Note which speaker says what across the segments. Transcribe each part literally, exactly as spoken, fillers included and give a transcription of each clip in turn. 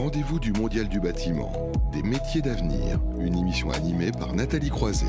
Speaker 1: rendez-vous du Mondial du bâtiment, des métiers d'avenir, une émission animée par Nathalie Croiset.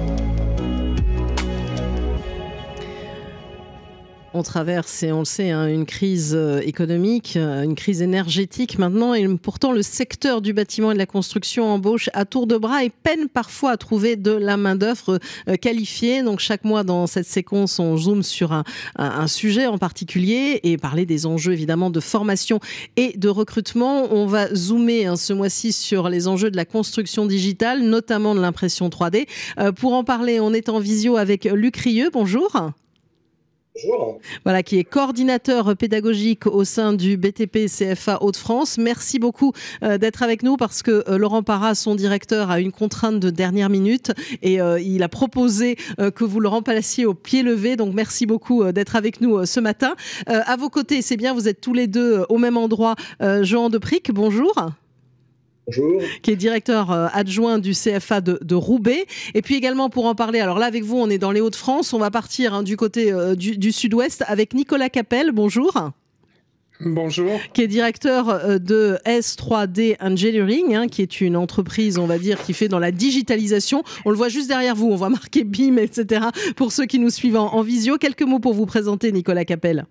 Speaker 2: On traverse, et on le sait, hein, une crise économique, une crise énergétique maintenant, et pourtant le secteur du bâtiment et de la construction embauche à tour de bras et peine parfois à trouver de la main-d'œuvre qualifiée. Donc chaque mois dans cette séquence, on zoome sur un, un, un sujet en particulier et parler des enjeux évidemment de formation et de recrutement. On va zoomer hein, ce mois-ci sur les enjeux de la construction digitale, notamment de l'impression trois D. Euh, pour en parler, on est en visio avec Luc Rieux. Bonjour.
Speaker 3: Bonjour.
Speaker 2: Voilà, qui est coordinateur pédagogique au sein du B T P C F A Hauts-de-France. Merci beaucoup euh, d'être avec nous parce que euh, Laurent Parra, son directeur, a une contrainte de dernière minute et euh, il a proposé euh, que vous le remplaciez au pied levé. Donc merci beaucoup euh, d'être avec nous euh, ce matin. Euh, à vos côtés, c'est bien, vous êtes tous les deux euh, au même endroit. Euh, Jean Depric, bonjour.
Speaker 3: Bonjour.
Speaker 2: Qui est directeur euh, adjoint du C F A de, de Roubaix. Et puis également pour en parler, alors là avec vous on est dans les Hauts-de-France, on va partir hein, du côté euh, du, du sud-ouest avec Nicolas Capel, bonjour.
Speaker 4: Bonjour.
Speaker 2: Qui est directeur euh, de S trois D Engineering, hein, qui est une entreprise, on va dire, qui fait dans la digitalisation. On le voit juste derrière vous, on voit marqué B I M, et cetera. Pour ceux qui nous suivent en, en visio, quelques mots pour vous présenter, Nicolas Capel.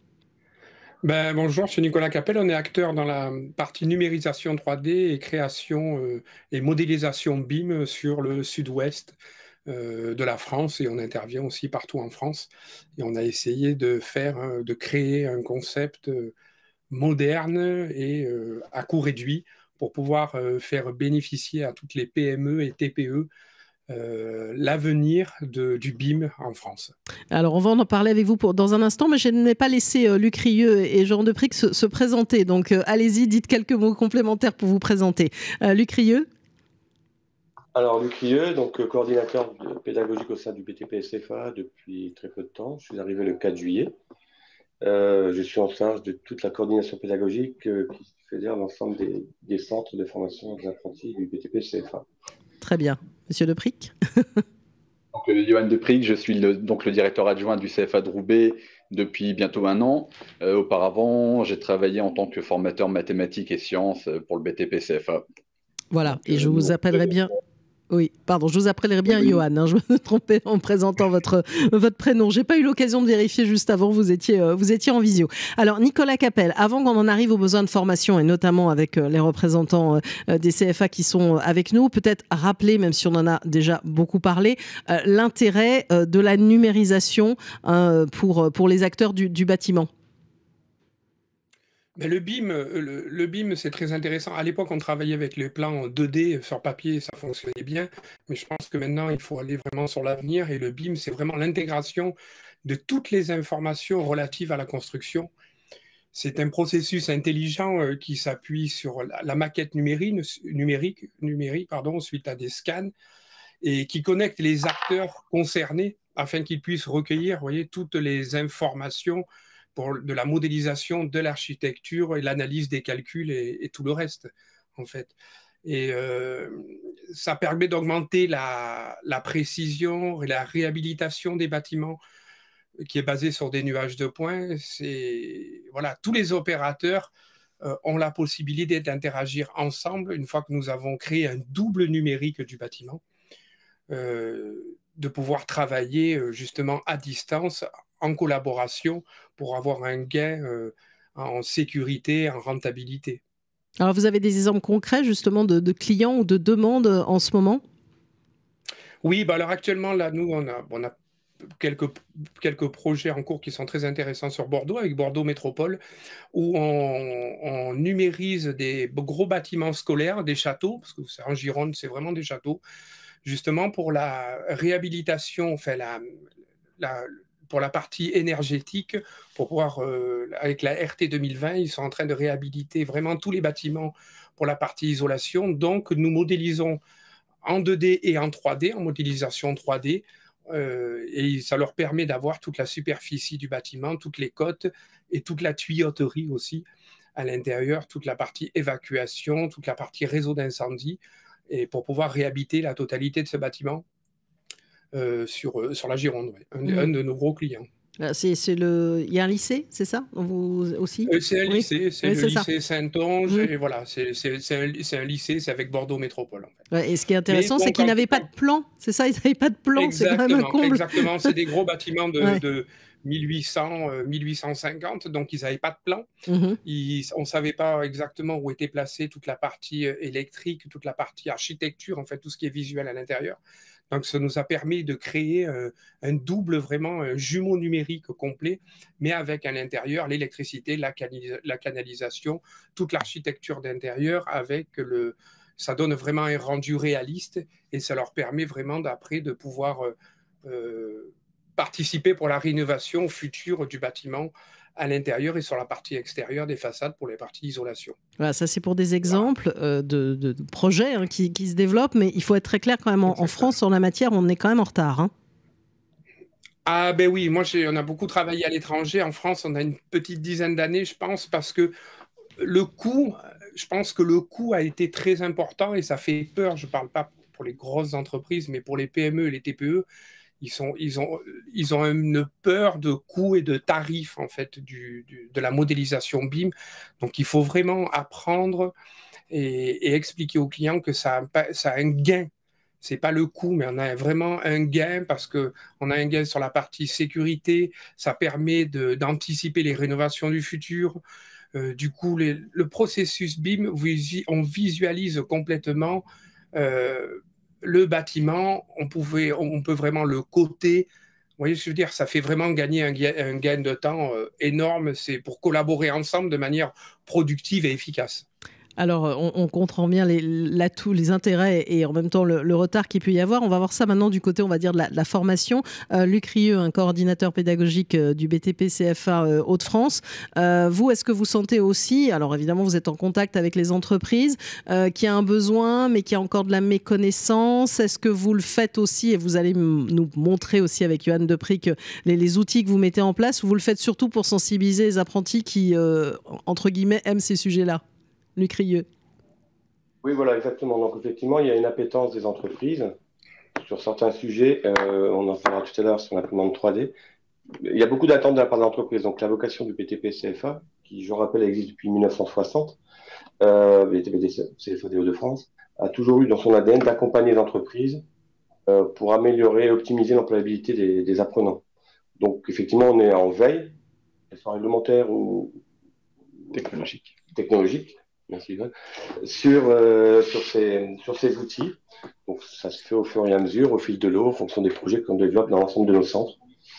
Speaker 4: Ben, bonjour, je suis Nicolas Capel, on est acteur dans la partie numérisation trois D et création euh, et modélisation B I M sur le sud-ouest euh, de la France et on intervient aussi partout en France. Et on a essayé de faire, euh, de créer un concept euh, moderne et euh, à coût réduit pour pouvoir euh, faire bénéficier à toutes les P M E et T P E Euh, l'avenir du B I M en France.
Speaker 2: Alors on va en parler avec vous pour, dans un instant, mais je n'ai pas laissé euh, Luc Rieux et Jean Depric se, se présenter. Donc euh, allez-y, dites quelques mots complémentaires pour vous présenter. Euh, Luc Rieux.
Speaker 3: Alors Luc Rieux, donc euh, coordinateur de, pédagogique au sein du B T P S F A depuis très peu de temps. Je suis arrivé le quatre juillet. Euh, je suis en charge de toute la coordination pédagogique euh, qui fait dire l'ensemble des, des centres de formation des apprentis du B T P S F A.
Speaker 2: Très bien. Monsieur Depric.
Speaker 5: Donc, euh, Johan Depric, je suis le, donc le directeur adjoint du C F A de Roubaix depuis bientôt un an. Euh, auparavant, j'ai travaillé en tant que formateur mathématiques et sciences pour le B T P C F A.
Speaker 2: Voilà,
Speaker 5: donc,
Speaker 2: et je
Speaker 5: euh,
Speaker 2: vous appellerai bien... Oui, pardon, je vous appellerai bien
Speaker 5: oui.
Speaker 2: Johan, hein, je me trompais en présentant votre, votre prénom. J'ai pas eu l'occasion de vérifier juste avant, vous étiez, euh, vous étiez en visio. Alors, Nicolas Capel, avant qu'on en arrive aux besoins de formation, et notamment avec euh, les représentants euh, des C F A qui sont avec nous, peut-être rappeler, même si on en a déjà beaucoup parlé, euh, l'intérêt euh, de la numérisation hein, pour, pour les acteurs du, du bâtiment.
Speaker 4: Mais le B I M, le, le B I M, c'est très intéressant. À l'époque, on travaillait avec les plans deux D sur papier, ça fonctionnait bien. Mais je pense que maintenant, il faut aller vraiment sur l'avenir. Et le B I M, c'est vraiment l'intégration de toutes les informations relatives à la construction. C'est un processus intelligent euh, qui s'appuie sur la, la maquette numérique, numérique, numérique pardon, suite à des scans, et qui connecte les acteurs concernés afin qu'ils puissent recueillir, vous voyez, toutes les informations pour de la modélisation de l'architecture et l'analyse des calculs et, et tout le reste, en fait. Et euh, ça permet d'augmenter la, la précision et la réhabilitation des bâtiments qui est basée sur des nuages de points. C'est, voilà, tous les opérateurs euh, ont la possibilité d'interagir ensemble une fois que nous avons créé un double numérique du bâtiment, euh, de pouvoir travailler euh, justement à distance, en collaboration, pour avoir un gain euh, en sécurité, en rentabilité.
Speaker 2: Alors, vous avez des exemples concrets justement de, de clients ou de demandes en ce moment?
Speaker 4: Oui, bah alors actuellement, là, nous, on a, on a quelques, quelques projets en cours qui sont très intéressants sur Bordeaux, avec Bordeaux Métropole, où on, on numérise des gros bâtiments scolaires, des châteaux, parce que en Gironde, c'est vraiment des châteaux, justement pour la réhabilitation, enfin la, la, pour la partie énergétique, pour pouvoir, euh, avec la R T deux mille vingt, ils sont en train de réhabiliter vraiment tous les bâtiments pour la partie isolation. Donc, nous modélisons en deux D et en trois D, en modélisation trois D, euh, et ça leur permet d'avoir toute la superficie du bâtiment, toutes les côtes et toute la tuyauterie aussi à l'intérieur, toute la partie évacuation, toute la partie réseau d'incendie, et pour pouvoir réhabiter la totalité de ce bâtiment euh, sur, sur la Gironde, ouais. un, mmh. un de nos gros clients.
Speaker 2: C'est, c'est le... Il y a un lycée, c'est ça, vous aussi?
Speaker 4: euh, C'est un
Speaker 2: Oui,
Speaker 4: lycée, c'est
Speaker 2: oui,
Speaker 4: le
Speaker 2: c'est ça.
Speaker 4: lycée Saint-Onge,
Speaker 2: Mmh.
Speaker 4: et voilà, c'est c'est- c'est un, c'est un lycée, c'est avec Bordeaux Métropole en fait.
Speaker 2: Ouais, et ce qui est
Speaker 4: Mais
Speaker 2: intéressant, c'est
Speaker 4: donc,
Speaker 2: qu'ils
Speaker 4: en-
Speaker 2: n'avaient pas
Speaker 4: en-
Speaker 2: de plan, c'est ça, ils n'avaient pas de plan, c'est quand même un
Speaker 4: exactement,
Speaker 2: comble.
Speaker 4: exactement, c'est des gros bâtiments de,
Speaker 2: Ouais.
Speaker 4: de mille huit cents, euh, mille huit cent cinquante, donc ils n'avaient pas de plan.
Speaker 2: Mhm.
Speaker 4: Ils- on ne savait pas exactement où était placée toute la partie euh, électrique, toute la partie architecture, en fait, tout ce qui est visuel à l'intérieur. Donc, ça nous a permis de créer euh, un double, vraiment, un jumeau numérique complet, mais avec à l'intérieur l'électricité, la, cani- la canalisation, toute l'architecture d'intérieur, avec le... Ça donne vraiment un rendu réaliste et ça leur permet vraiment d'après de pouvoir euh, euh, participer pour la rénovation future du bâtiment à l'intérieur et sur la partie extérieure des façades pour les parties isolation.
Speaker 2: Voilà, ça c'est pour des exemples euh, de, de- de projets hein, qui, qui se développent, mais il faut être très clair quand même, en, en France, en la matière, on est quand même en retard. Hein.
Speaker 4: Ah ben oui, moi j'ai- on a beaucoup travaillé à l'étranger. En France, on a une petite dizaine d'années, je pense, parce que le coût, je pense que le coût a été très important et ça fait peur. Je ne parle pas pour les grosses entreprises, mais pour les P M E et les T P E, ils, sont, ils, ont, ils ont une peur de coûts et de tarifs en fait du, du- de la modélisation B I M. Donc il faut vraiment apprendre et, et expliquer aux clients que ça a, pas- ça a un gain. C'est pas le coût, mais on a vraiment un gain parce que on a un gain sur la partie sécurité. Ça permet de- d'anticiper les rénovations du futur. Euh, du coup, les- le processus B I M, visi- on visualise complètement euh, le bâtiment. On, pouvait, on peut vraiment le coter. Vous voyez ce que je veux dire? Ça fait vraiment gagner un, gain- un gain de temps euh, énorme. C'est pour collaborer ensemble de manière productive et efficace.
Speaker 2: Alors, on, on comprend bien les, l'atout, les intérêts et en même temps le, le retard qu'il peut y avoir. On va voir ça maintenant du côté, on va dire, de la, de la formation. Euh, Luc Rieux, un coordinateur pédagogique euh, du B T P C F A euh, Hauts-de-France. Euh, vous, est-ce que vous sentez aussi, alors évidemment, vous êtes en contact avec les entreprises, euh, qu'il y a un besoin, mais qu'il y a encore de la méconnaissance? Est-ce que vous le faites aussi, et vous allez m- nous montrer aussi avec Johan Deprick les, les outils que vous mettez en place, ou vous le faites surtout pour sensibiliser les apprentis qui, euh, entre guillemets, aiment ces sujets-là? Luc Rieux.
Speaker 3: Oui, voilà, exactement. Donc, effectivement, il y a une appétence des entreprises sur certains sujets. Euh, on en parlera tout à l'heure sur l'imprimante trois D. Il y a beaucoup d'attentes de la part de l'entreprise. Donc, la vocation du B T P C F A, qui, je rappelle, existe depuis mille neuf cent soixante, euh, B T P C F A des Hauts-de-France, a toujours eu dans son A D N d'accompagner les entreprises euh, pour améliorer et optimiser l'employabilité des, des apprenants. Donc, effectivement, on est en veille, qu'elle soit réglementaire ou
Speaker 5: Technologique.
Speaker 3: technologique. Merci Yvonne, sur, euh, sur, ces, sur ces outils. Donc, ça se fait au fur et à mesure, au fil de l'eau, en fonction des projets qu'on développe dans l'ensemble de nos centres,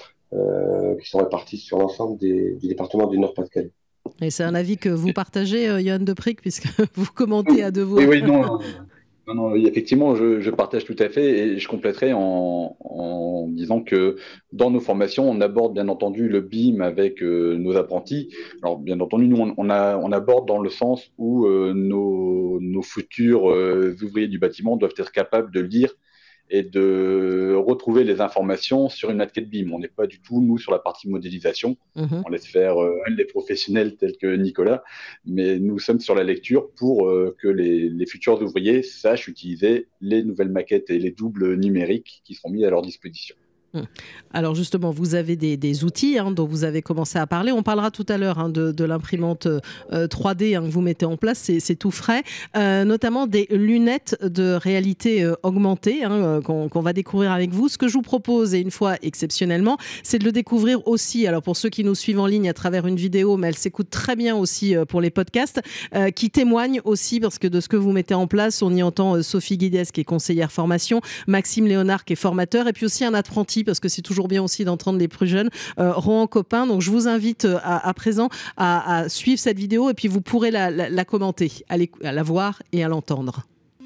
Speaker 3: euh, qui sont répartis sur l'ensemble des, du département du Nord-Pas-de-Calais.
Speaker 2: Et c'est un avis que vous partagez, euh, Johan Deprick, puisque vous commentez à deux voix.
Speaker 5: Oui, oui, non. Non, non, effectivement, je, je partage tout à fait et je compléterai en, en disant que dans nos formations, on aborde bien entendu le B I M avec euh, nos apprentis. Alors, bien entendu, nous, on, on, a, on aborde dans le sens où euh, nos, nos futurs euh, ouvriers du bâtiment doivent être capables de lire et de retrouver les informations sur une maquette B I M. On n'est pas du tout, nous, sur la partie modélisation. Mmh. On laisse faire euh, les professionnels tels que Nicolas, mais nous sommes sur la lecture pour euh, que les, les futurs ouvriers sachent utiliser les nouvelles maquettes et les doubles numériques qui seront mis à leur disposition.
Speaker 2: Alors justement, vous avez des, des outils hein, dont vous avez commencé à parler. On parlera tout à l'heure hein, de, de l'imprimante euh, trois D hein, que vous mettez en place, c'est, c'est tout frais. Euh, notamment des lunettes de réalité euh, augmentée hein, qu'on, qu'on va découvrir avec vous. Ce que je vous propose, et une fois exceptionnellement, c'est de le découvrir aussi, alors pour ceux qui nous suivent en ligne à travers une vidéo, mais elle s'écoute très bien aussi euh, pour les podcasts, euh, qui témoignent aussi, parce que de ce que vous mettez en place, on y entend euh, Sophie Guides qui est conseillère formation, Maxime Léonard qui est formateur, et puis aussi un apprenti, parce que c'est toujours bien aussi d'entendre les plus jeunes, euh, Rohan Copin. Donc je vous invite à, à présent à, à suivre cette vidéo et puis vous pourrez la, la, la commenter, à, à la voir et à l'entendre.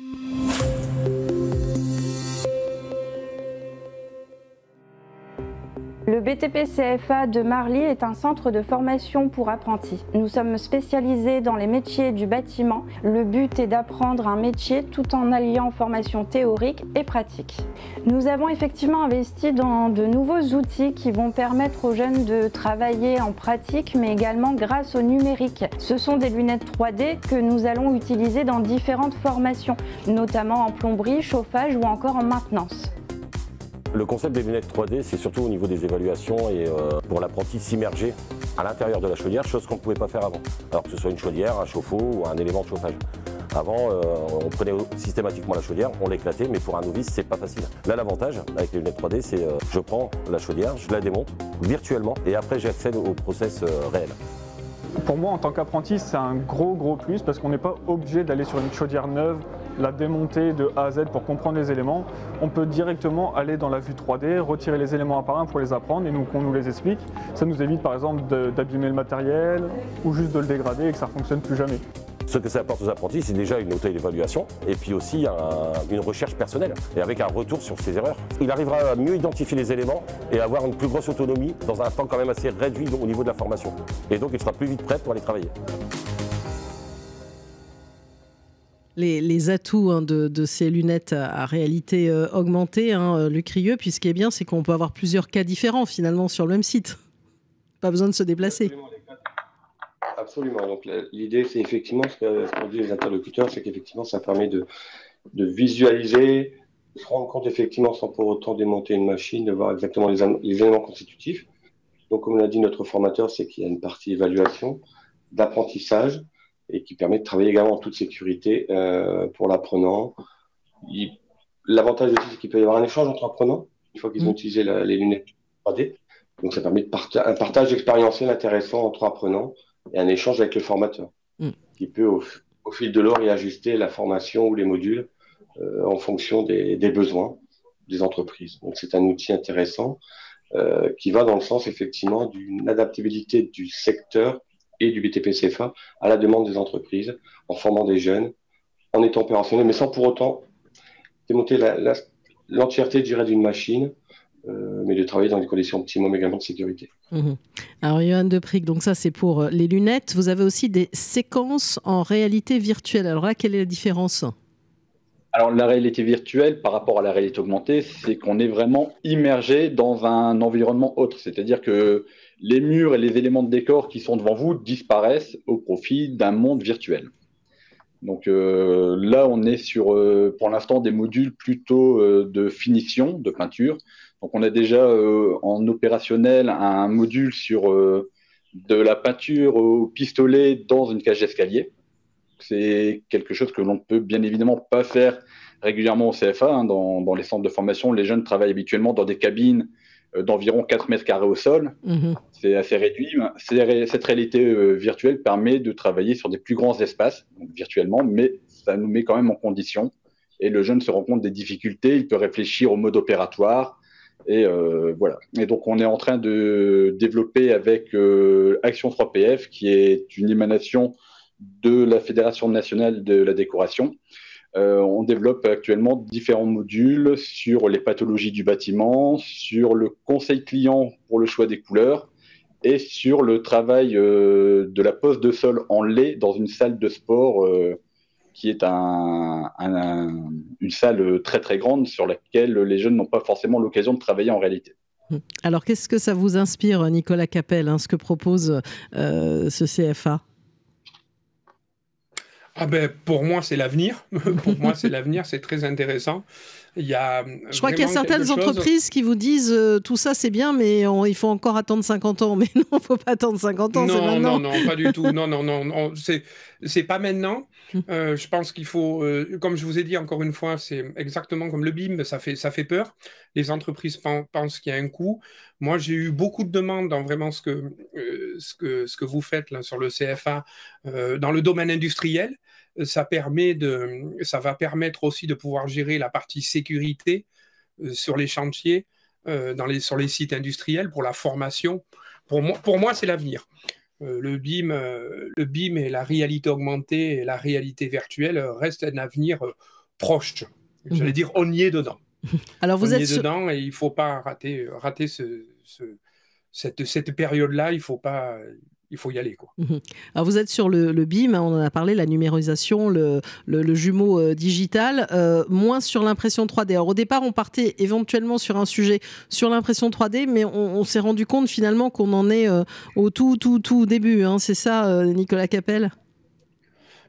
Speaker 6: Le B T P C F A de Marly est un centre de formation pour apprentis. Nous sommes spécialisés dans les métiers du bâtiment. Le but est d'apprendre un métier tout en alliant formation théorique et pratique. Nous avons effectivement investi dans de nouveaux outils qui vont permettre aux jeunes de travailler en pratique, mais également grâce au numérique. Ce sont des lunettes trois D que nous allons utiliser dans différentes formations, notamment en plomberie, chauffage ou encore en maintenance.
Speaker 7: Le concept des lunettes trois D, c'est surtout au niveau des évaluations et euh, pour l'apprenti s'immerger à l'intérieur de la chaudière, chose qu'on ne pouvait pas faire avant. Alors que ce soit une chaudière, un chauffe-eau ou un élément de chauffage. Avant, euh, on prenait systématiquement la chaudière, on l'éclatait, mais pour un novice, c'est pas facile. Là, l'avantage avec les lunettes trois D, c'est euh, je prends la chaudière, je la démonte virtuellement et après j'accède au process euh, réel.
Speaker 8: Pour moi, en tant qu'apprenti, c'est un gros gros plus parce qu'on n'est pas obligé d'aller sur une chaudière neuve, la démonter de A à Z pour comprendre les éléments. On peut directement aller dans la vue trois D, retirer les éléments un par un pour les apprendre et nous, qu'on nous les explique. Ça nous évite par exemple d'abîmer le matériel ou juste de le dégrader et que ça ne fonctionne plus jamais.
Speaker 7: Ce que ça apporte aux apprentis, c'est déjà une auto-évaluation et puis aussi un, une recherche personnelle et avec un retour sur ses erreurs. Il arrivera à mieux identifier les éléments et avoir une plus grosse autonomie dans un temps quand même assez réduit au niveau de la formation. Et donc il sera plus vite prêt pour aller travailler.
Speaker 2: Les, les atouts hein, de, de ces lunettes à, à réalité euh, augmentée, hein, Luc Rieux, puis ce qui est bien, c'est qu'on peut avoir plusieurs cas différents finalement sur le même site. Pas besoin de se déplacer.
Speaker 3: Absolument. Absolument. Donc l'idée, c'est effectivement ce qu'ont dit les interlocuteurs, c'est qu'effectivement, ça permet de, de visualiser, de se rendre compte effectivement sans pour autant démonter une machine, de voir exactement les, les éléments constitutifs. Donc, comme l'a dit notre formateur, c'est qu'il y a une partie évaluation, d'apprentissage, et qui permet de travailler également en toute sécurité euh, pour l'apprenant. L'avantage aussi, c'est qu'il peut y avoir un échange entre apprenants, une fois qu'ils mmh. ont utilisé la, les lunettes trois D. Donc, ça permet de parta un partage expérientiel intéressant entre apprenants et un échange avec le formateur, mmh. qui peut, au, au fil de l'eau, réajuster la formation ou les modules euh, en fonction des, des besoins des entreprises. Donc, c'est un outil intéressant euh, qui va dans le sens, effectivement, d'une adaptabilité du secteur et du B T P C F A à la demande des entreprises, en formant des jeunes, en étant opérationnel, mais sans pour autant démonter l'entièreté, je dirais, d'une machine, euh, mais de travailler dans des conditions optimum également de sécurité.
Speaker 2: Mmh. Alors, Johan Deprick, donc ça c'est pour les lunettes. Vous avez aussi des séquences en réalité virtuelle. Alors là, quelle est la différence ?
Speaker 5: Alors, la réalité virtuelle par rapport à la réalité augmentée, c'est qu'on est vraiment immergé dans un environnement autre. C'est-à-dire que les murs et les éléments de décor qui sont devant vous disparaissent au profit d'un monde virtuel. Donc euh, là, on est sur, euh, pour l'instant, des modules plutôt euh, de finition, de peinture. Donc on a déjà euh, en opérationnel un module sur euh, de la peinture au pistolet dans une cage d'escalier. C'est quelque chose que l'on ne peut bien évidemment pas faire régulièrement au C F A. Hein. Dans, dans les centres de formation, les jeunes travaillent habituellement dans des cabines euh, d'environ quatre mètres carrés au sol. Mmh. C'est assez réduit. Cette réalité euh, virtuelle permet de travailler sur des plus grands espaces, donc virtuellement, mais ça nous met quand même en condition. Et le jeune se rend compte des difficultés, il peut réfléchir au mode opératoire. Et euh, voilà. Et donc, on est en train de développer avec euh, Action trois P F, qui est une émanation de la Fédération nationale de la décoration. Euh, on développe actuellement différents modules sur les pathologies du bâtiment, sur le conseil client pour le choix des couleurs et sur le travail euh, de la pose de sol en lait dans une salle de sport euh, qui est un, un, un, une salle très très grande sur laquelle les jeunes n'ont pas forcément l'occasion de travailler en réalité.
Speaker 2: Alors, qu'est-ce que ça vous inspire, Nicolas Capel, hein, ce que propose euh, ce C F A ?
Speaker 4: Ah ben, pour moi, c'est l'avenir. Pour moi, c'est l'avenir, c'est très intéressant. Il y a
Speaker 2: Je crois qu'il y a certaines entreprises chose... qui vous disent euh, tout ça, c'est bien, mais on, il faut encore attendre cinquante ans. Mais non, il ne faut pas attendre cinquante ans, c'est maintenant.
Speaker 4: Non, non, pas du tout. Non, non, non, non c'est, c'est pas maintenant. Euh, je pense qu'il faut, euh, comme je vous ai dit encore une fois, c'est exactement comme le B I M, ça fait, ça fait peur. Les entreprises pensent qu'il y a un coût. Moi, j'ai eu beaucoup de demandes dans vraiment ce que, euh, ce que, ce que vous faites là, sur le C F A, euh, dans le domaine industriel. Ça, permet de, ça va permettre aussi de pouvoir gérer la partie sécurité euh, sur les chantiers, euh, dans les, sur les sites industriels, pour la formation. Pour moi, pour moi c'est l'avenir. Euh, le B I M, euh, le B I M et la réalité augmentée et la réalité virtuelle restent un avenir euh, proche. Mmh. J'allais dire, on y est dedans.
Speaker 2: Alors vous
Speaker 4: on
Speaker 2: êtes
Speaker 4: y est
Speaker 2: sur...
Speaker 4: dedans et il ne faut pas rater, rater ce, ce, cette, cette période-là. Il faut pas... Il faut y aller, quoi.
Speaker 2: Mmh. Alors vous êtes sur le, le B I M, on en a parlé, la numérisation, le, le, le jumeau euh, digital, euh, moins sur l'impression trois D. Alors au départ, on partait éventuellement sur un sujet sur l'impression trois D, mais on, on s'est rendu compte finalement qu'on en est euh, au tout, tout, tout début. Hein. C'est ça, euh, Nicolas Capel ?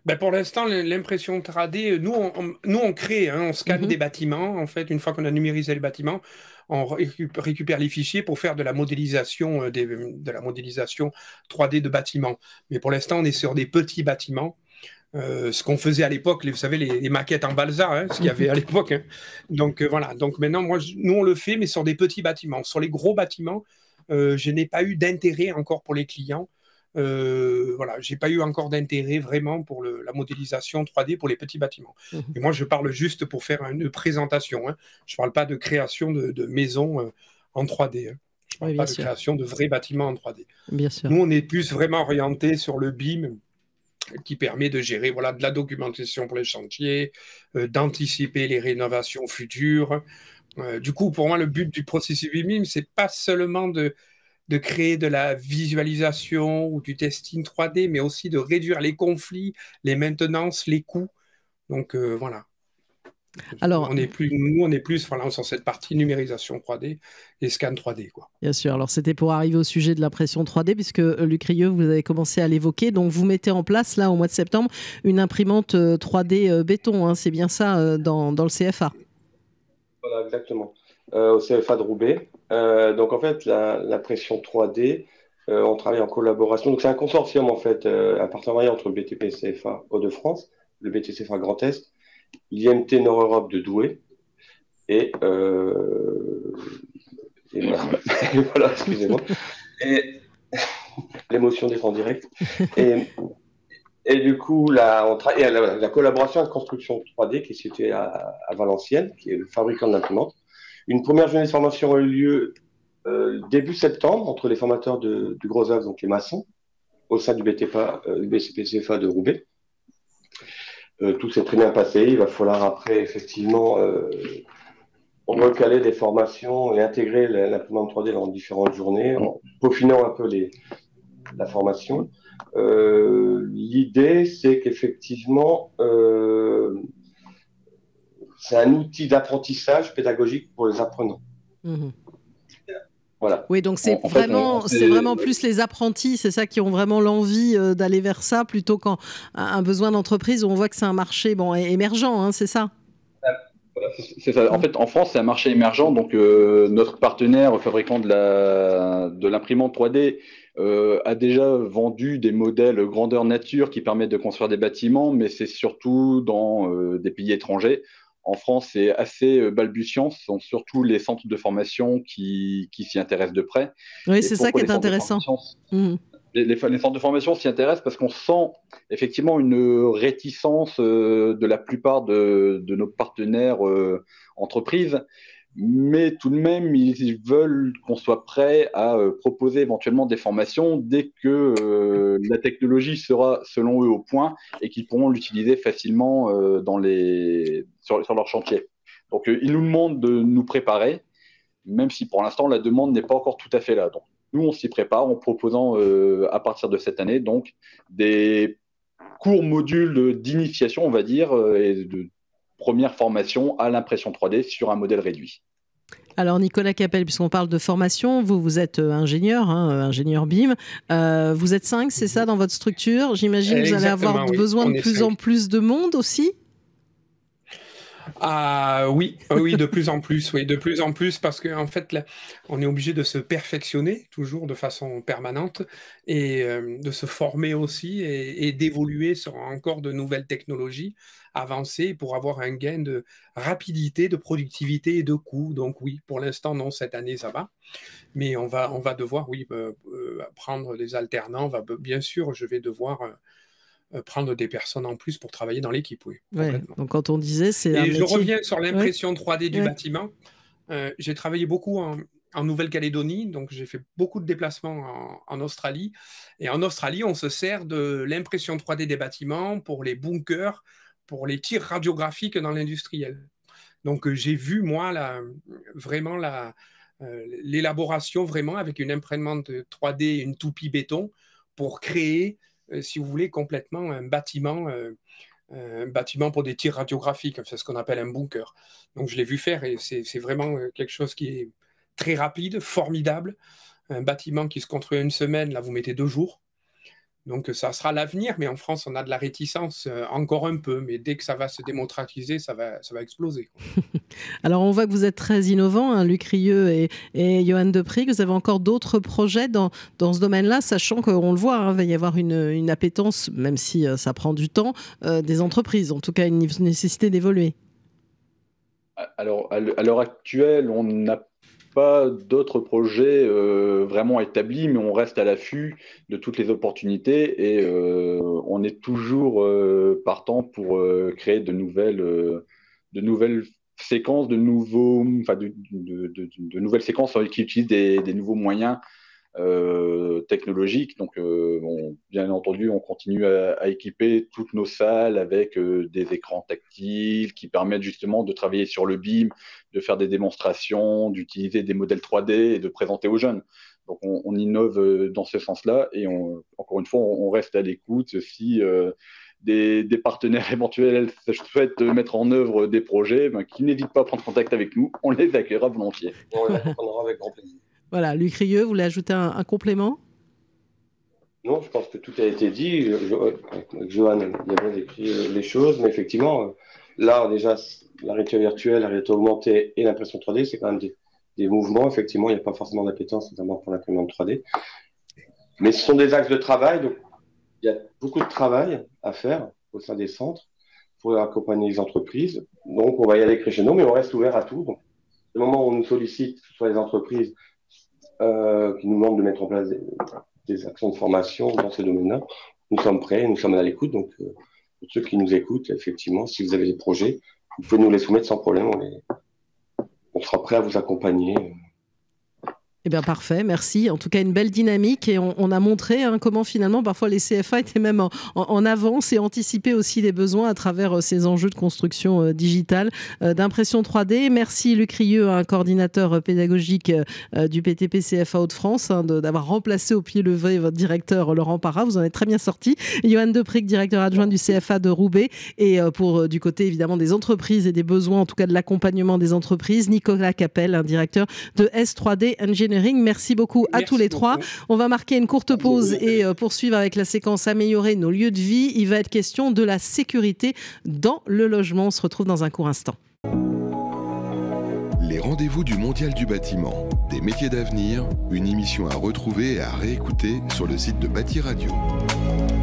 Speaker 4: Ben pour l'instant, l'impression trois D, nous on, on, nous, on crée, hein, on scanne mm-hmm. des bâtiments. En fait, une fois qu'on a numérisé les bâtiments, on récupère les fichiers pour faire de la modélisation, des, de la modélisation trois D de bâtiments. Mais pour l'instant, on est sur des petits bâtiments. Euh, ce qu'on faisait à l'époque, vous savez, les, les maquettes en balsa, hein, ce qu'il y avait à l'époque. Hein. Donc euh, voilà. Donc maintenant, moi, je, nous on le fait, mais sur des petits bâtiments. Sur les gros bâtiments, euh, je n'ai pas eu d'intérêt encore pour les clients. Euh, voilà, j'ai pas eu encore d'intérêt vraiment pour le, la modélisation trois D pour les petits bâtiments. Mmh. Et moi, je parle juste pour faire une présentation. Hein. Je parle pas de création de, de maisons euh, en trois D. Hein. Je parle oui, pas de sûr. création de vrais bâtiments en trois D.
Speaker 2: Bien sûr.
Speaker 4: Nous, on est plus vraiment orienté sur le B I M, qui permet de gérer voilà, de la documentation pour les chantiers, euh, d'anticiper les rénovations futures. Euh, du coup, pour moi, le but du processus B I M, c'est pas seulement de, de créer de la visualisation ou du testing trois D, mais aussi de réduire les conflits, les maintenances, les coûts. Donc, euh, voilà. Alors, on est plus, nous, on est plus voilà, sur cette partie numérisation trois D et scan trois D. Quoi.
Speaker 2: Bien sûr. Alors, c'était pour arriver au sujet de l'impression trois D, puisque Luc Rieux, vous avez commencé à l'évoquer. Donc, vous mettez en place, là, au mois de septembre, une imprimante trois D béton. Hein, c'est bien ça, dans, dans le C F A.
Speaker 3: Voilà, exactement. Euh, au C F A de Roubaix. Euh, donc, en fait, l'impression trois D, euh, on travaille en collaboration. Donc, c'est un consortium, en fait, euh, un partenariat entre le B T P C F A Hauts-de-France, le B T C F A Grand Est, l'I M T Nord-Europe de Douai et, euh, et voilà, voilà excusez-moi, et l'émotion des en direct. Et, et du coup, la, on travaille, la, la collaboration avec Construction trois D qui est située à, à Valenciennes, qui est le fabricant de l'imprimante. Une première journée de formation a eu lieu euh, début septembre entre les formateurs de, du Gros œuvre, donc les maçons, au sein du B T P A, euh, du B C P C F A de Roubaix. Euh, tout s'est très bien passé. Il va falloir après, effectivement, euh, recaler des formations et intégrer l'imprimante trois D dans différentes journées, en peaufinant un peu les, la formation. Euh, L'idée, c'est qu'effectivement, euh, c'est un outil d'apprentissage pédagogique pour les apprenants. Mmh. Voilà.
Speaker 2: Oui, donc c'est vraiment, fait, c'est vraiment plus les apprentis, c'est ça, qui ont vraiment l'envie euh, d'aller vers ça, plutôt qu'un un besoin d'entreprise où on voit que c'est un marché bon, émergent, hein, c'est ça?
Speaker 5: Voilà, c'est ça. En fait, en France, c'est un marché émergent. Donc, euh, notre partenaire fabricant de la de l'imprimante trois D euh, a déjà vendu des modèles grandeur nature qui permettent de construire des bâtiments, mais c'est surtout dans euh, des pays étrangers. En France, c'est assez balbutiant. Ce sont surtout les centres de formation qui, qui s'y intéressent de près.
Speaker 2: Oui, c'est ça qui est intéressant.
Speaker 5: Mmh. Les, les, les centres de formation s'y intéressent parce qu'on sent effectivement une réticence euh, de la plupart de, de nos partenaires euh, entreprises. Mais tout de même, ils veulent qu'on soit prêt à euh, proposer éventuellement des formations dès que euh, la technologie sera, selon eux, au point et qu'ils pourront l'utiliser facilement euh, dans les, sur, sur leur chantier. Donc, euh, ils nous demandent de nous préparer, même si pour l'instant, la demande n'est pas encore tout à fait là. Donc, nous, on s'y prépare en proposant, euh, à partir de cette année, donc, des courts modules d'initiation, on va dire, euh, et de première formation à l'impression trois D sur un modèle réduit.
Speaker 2: Alors Nicolas Capel, puisqu'on parle de formation, vous, vous êtes ingénieur, hein, ingénieur B I M. Euh, vous êtes cinq, c'est ça, dans votre structure? J'imagine que vous allez avoir oui. besoin On de plus cinq. en plus de monde aussi?
Speaker 4: Ah oui, oui, de plus en plus, oui, de plus en plus, parce qu'en en fait, là, on est obligé de se perfectionner toujours de façon permanente et euh, de se former aussi et, et d'évoluer sur encore de nouvelles technologies avancées pour avoir un gain de rapidité, de productivité et de coût. Donc oui, pour l'instant, non, cette année, ça va. Mais on va, on va devoir, oui, euh, euh, prendre des alternants. On va, bien sûr, je vais devoir... Euh, prendre des personnes en plus pour travailler dans l'équipe, oui.
Speaker 2: Ouais, donc quand on disait, c'est
Speaker 4: Et
Speaker 2: un
Speaker 4: je
Speaker 2: métier...
Speaker 4: reviens sur l'impression ouais. trois D du
Speaker 2: ouais.
Speaker 4: bâtiment. Euh, j'ai travaillé beaucoup en, en Nouvelle-Calédonie, donc j'ai fait beaucoup de déplacements en, en Australie. Et en Australie, on se sert de l'impression trois D des bâtiments pour les bunkers, pour les tirs radiographiques dans l'industriel. Donc euh, j'ai vu, moi, la, vraiment la, euh, l'élaboration vraiment avec une imprimante trois D, une toupie béton, pour créer Euh, si vous voulez, complètement un bâtiment, euh, un bâtiment pour des tirs radiographiques. C'est ce qu'on appelle un bunker. Donc, je l'ai vu faire et c'est vraiment quelque chose qui est très rapide, formidable. Un bâtiment qui se construit en une semaine, là, vous mettez deux jours. Donc ça sera l'avenir, mais en France, on a de la réticence euh, encore un peu. Mais dès que ça va se démocratiser, ça va, ça va exploser.
Speaker 2: Alors on voit que vous êtes très innovants, hein, Luc Rieux et, et Johan Deprigh. Vous avez encore d'autres projets dans, dans ce domaine-là, sachant qu'on le voit, il hein, va y avoir une, une appétence, même si euh, ça prend du temps, euh, des entreprises, en tout cas une nécessité d'évoluer.
Speaker 5: Alors à l'heure actuelle, on n'a pas d'autres projets euh, vraiment établis, mais on reste à l'affût de toutes les opportunités et euh, on est toujours euh, partant pour euh, créer de nouvelles, euh, de nouvelles séquences, de nouveaux, enfin de, de, de, de nouvelles séquences qui utilisent des, des nouveaux moyens euh, technologiques. Donc, euh, bon, bien entendu, on continue à, à équiper toutes nos salles avec euh, des écrans tactiles qui permettent justement de travailler sur le B I M, de faire des démonstrations, d'utiliser des modèles trois D et de présenter aux jeunes. Donc, on, on innove dans ce sens-là et on, encore une fois, on, on reste à l'écoute si euh, des, des partenaires éventuels souhaitent mettre en œuvre des projets, ben, qui n'hésitent pas à prendre contact avec nous, on les accueillera volontiers.
Speaker 3: On les prendra avec grand plaisir.
Speaker 2: Voilà, Luc Rieux, vous voulez ajouter un, un complément?
Speaker 3: Non, je pense que tout a été dit. Avec Johan, il a bien décrit les choses, mais effectivement, là, déjà, la réalité virtuelle, la réalité augmentée et l'impression trois D, c'est quand même des, des mouvements. Effectivement, il n'y a pas forcément d'appétence, notamment pour l'imprimante trois D. Mais ce sont des axes de travail, donc il y a beaucoup de travail à faire au sein des centres pour accompagner les entreprises. Donc, on va y aller crescendo, mais on reste ouvert à tout. Donc, au moment où on nous sollicite, que ce soit les entreprises euh, qui nous demandent de mettre en place des, des actions de formation dans ce domaine-là, nous sommes prêts, nous sommes à l'écoute. Donc, euh, pour ceux qui nous écoutent, effectivement, si vous avez des projets, vous pouvez nous les soumettre sans problème. On, les... on sera prêt à vous accompagner.
Speaker 2: Eh bien, parfait, merci. En tout cas, une belle dynamique et on, on a montré hein, comment finalement, parfois, les C F A étaient même en, en, en avance et anticipaient aussi les besoins à travers euh, ces enjeux de construction euh, digitale, euh, d'impression trois D. Merci Luc Rieux, un coordinateur pédagogique euh, du B T P C F A Hauts-de-France, hein, d'avoir remplacé au pied levé votre directeur Laurent Parra. Vous en êtes très bien sorti. Johan Deprigh, directeur adjoint du C F A de Roubaix. Et euh, pour euh, du côté, évidemment, des entreprises et des besoins, en tout cas de l'accompagnement des entreprises, Nicolas Capel, un directeur de S trois D Engineering. Merci beaucoup à
Speaker 4: Merci
Speaker 2: tous les
Speaker 4: beaucoup.
Speaker 2: trois. On va marquer une courte pause et euh, poursuivre avec la séquence Améliorer nos lieux de vie. Il va être question de la sécurité dans le logement. On se retrouve dans un court instant.
Speaker 1: Les rendez-vous du Mondial du bâtiment, des métiers d'avenir, une émission à retrouver et à réécouter sur le site de Bâti Radio.